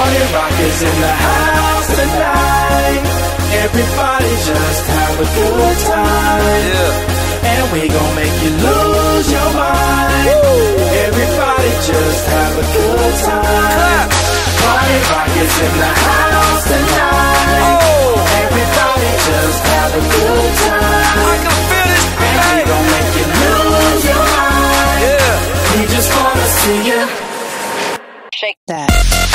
Party Rock is in the house tonight. Everybody just have a good time. And we gon' make you lose your mind. Everybody just have a good time. Party Rock is in the house tonight. Everybody just have a good time. I can feel this, and we gon' make you lose your mind. We just wanna see you shake that.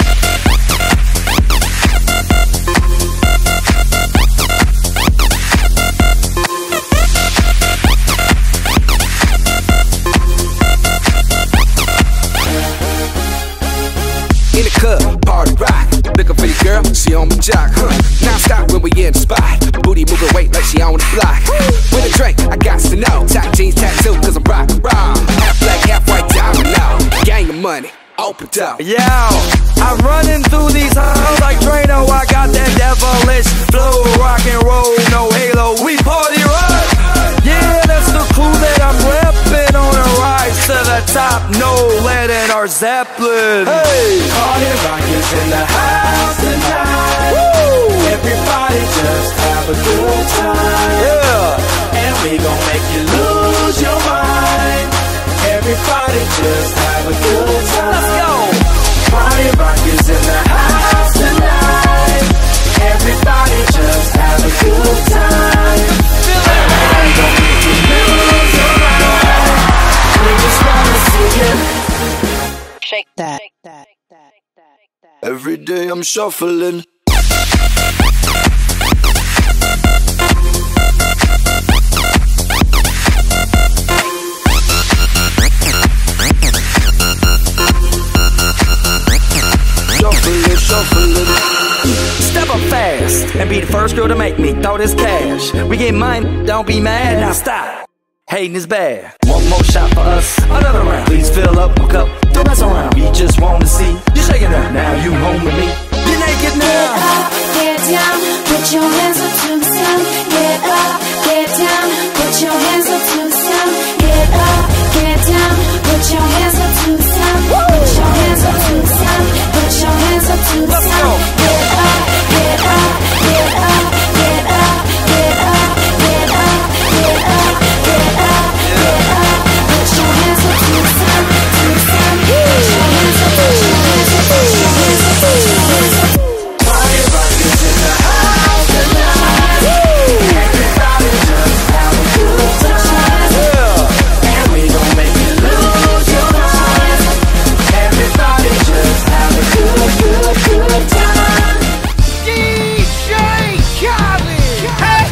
In the club, party rock. Looking for your girl, she on my jock. Now stop when we in the spot. Booty moving weight like she on the block. With a drink, I got to know. Tight jeans tattoo, cause I'm rock raw. Half black, half white, diamond now. Gang of money, open up. Yo, I'm running through these halls like Drano. I got that devilish flow, rock and roll, no halo. We party rock. Yeah, that's the crew that I'm reppin' on a rise to the top. No lead in our Zeppelin. Hey, Party Rock is in the house tonight. Everybody just have a good time. And we gon' make you lose your mind. Everybody just have a good time. Let's go. Party Rock is in the house tonight. Everybody just have a good time. We gon' make you lose your mind. We just wanna see you Shake that. Every day I'm shuffling. Shuffling. Step up fast and be the first girl to make me throw this cash. We get mine, don't be mad, now stop. Hating is bad. One more shot for us, another round. Please fill up my cup, don't mess around. We just wanna see you shaking up. Now you home with me, you're naked now. Get up, get down, put your hands up to the sound. Get up, get down, put your hands up to the sound. Get up, get down, put your hands up to the sound. Put your hands up to the sound. Put your hands up to the sound. Get up, get up, get up, get up, get up, get up, get up, get up, get up. Put your hands up to the sound, to the sound. Put your hands up, put your hands up, put your hands up, put your hands up. Party Rock is in the house tonight. Everybody just have a good time. And we gon' make you lose your mind. Everybody just have a good time. DJ Khaled. Hey.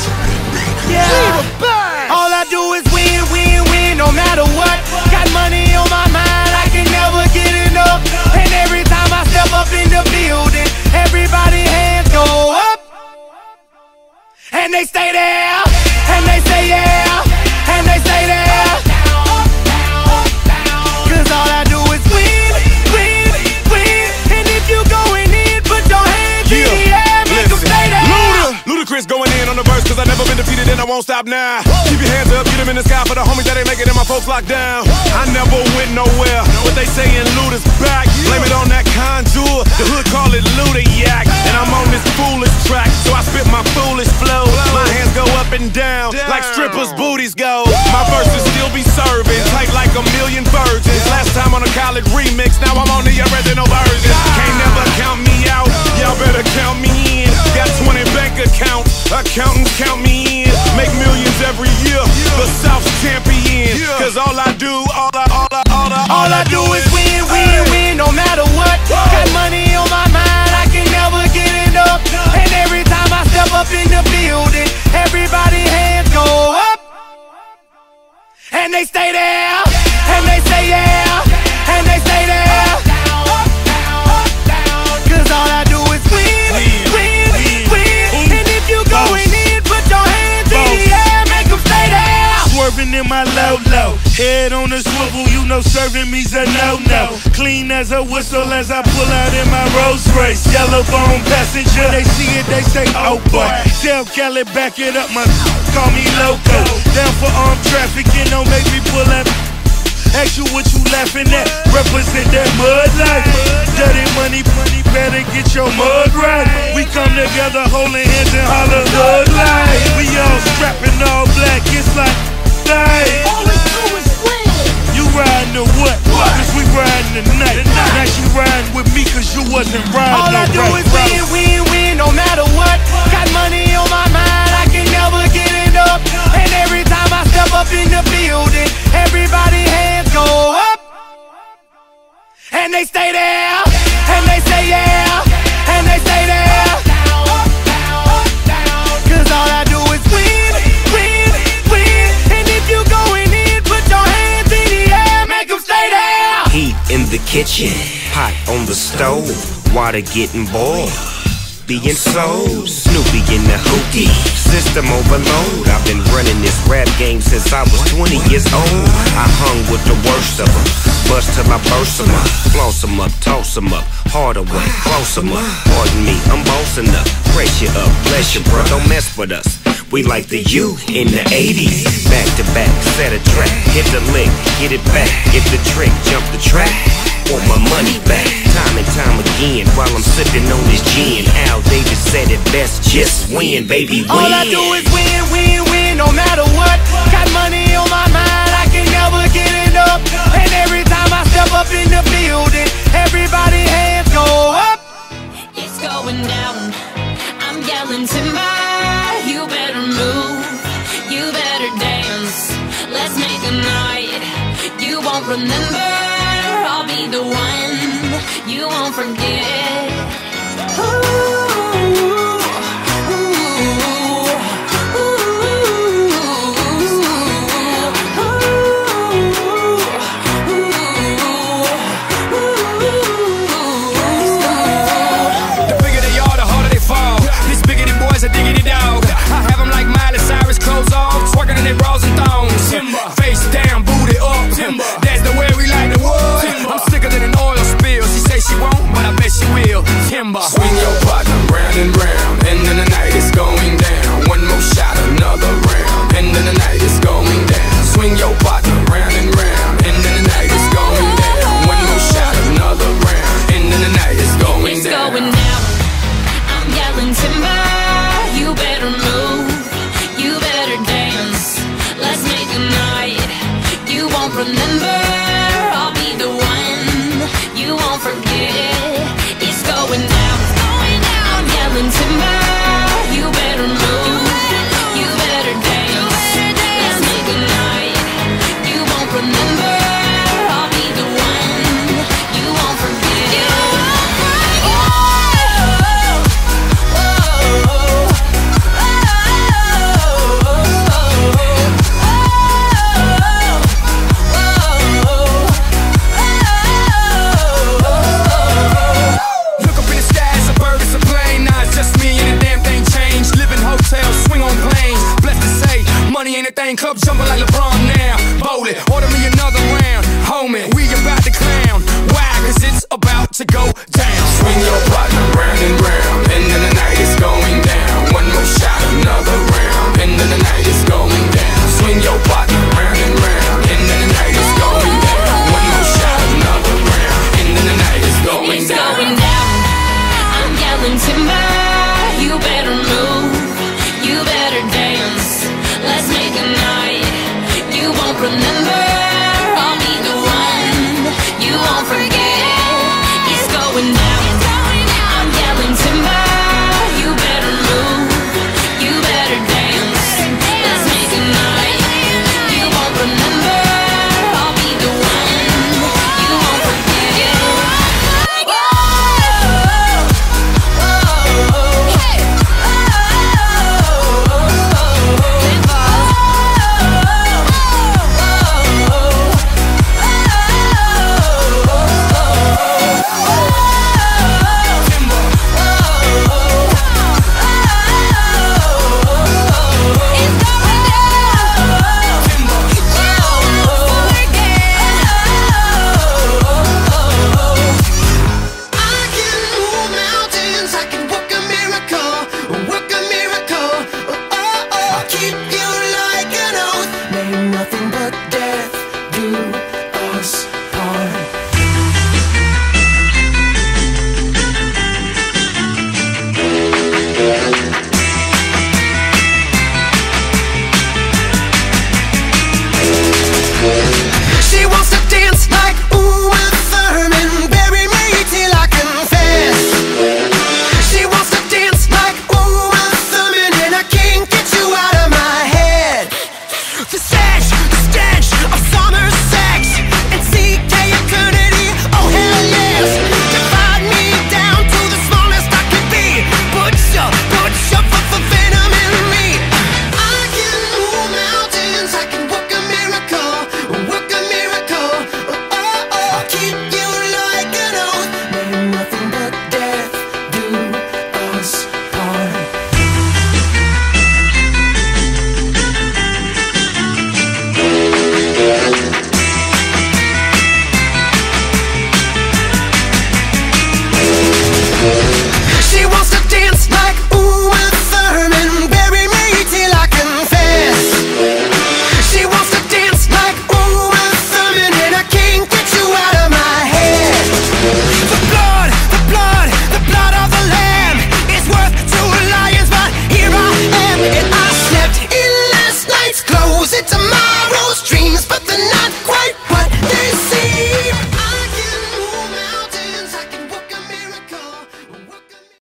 Yeah. All I do is win, win, win, no matter what. Got money on my mind, I can never get enough. And every time I step up in the building, everybody hands go up. And they stay there, and they say yeah, and they stay there. Cause all I do is win, win, win. And if you going in, put your hands in the air, make them stay there. Ludacris going in on the verse, cause I never been defeated and I won't stop now. Keep your hands up, get them in the sky for the homies that ain't make it and my folks locked down. I never went nowhere, but they saying Luda's back. Blame it on that contour, the hood call it Luda-yak. And I'm on this foolish track, so I spit my foolish flow. My hands go up and down, like strippers' booties go. My verses still be serving, tight like a million virgins. Last time on a college remix, now I'm on the original version. Can't never count me out, y'all better count me in. Got 20 bank accounts, accountants count me in. Make millions every year, the South's champion. Cause all I do is win, win, win, no matter what. Got money on my mind, I can never get enough. And every time I step up in the building, everybody hands go up. And they stay there, and they say yeah, and they stay there. Cause all I do is win, win, win. And if you going in, put your hands in the air, make them stay there. Swerving in my low, head on the swivel, you know serving me's a no-no. Clean as a whistle as I pull out in my Rolls Royce. Yellow bone passenger, they see it, they say, oh boy. Tell Kelly, back it up, my call me loco. Down for armed trafficking, don't make me pull up. Ask you what you laughing at, represent that mud life. Dirty money, better get your mud right. We come together holding hands and holler hood life. We all strapping all black, it's like night. All we do is win. You riding or what? Cause we riding tonight. Now she riding with me cause you wasn't riding. All I do is win, win, win, no matter what. Got money on my mind, I can never get enough. And every time I step up in the building, everybody hands go up. And they stay there, and they say yeah, and they stay there. Cause all I do is win, win, win. And if you going in, put your hands in the air, make them stay there. Heat in the kitchen, pot on the stove, water getting boiled. Being sold, Snoopy in the hookie, system overload. I've been running this rap game since I was 20 years old. I hung with the worst of them, bust till I burst them up, floss them up, toss them up, harder way, close them up. Pardon me, I'm bossing up, pressure up, bless you, bro, don't mess with us. We like the U in the 80s, back to back, set a track, hit the lick, get it back, get the trick, jump the track, want my money back. Time and time again, while I'm sipping on this gin. Al Davis said it best, just win, baby, win. All I do is win, win, win, no matter what. Got money on my mind, I can never get enough. And every time I step up in the building, everybody hands go up. It's going down. I'm yelling timber. You better move. You better dance. Let's make a night you won't remember. I'll be the one you won't forget.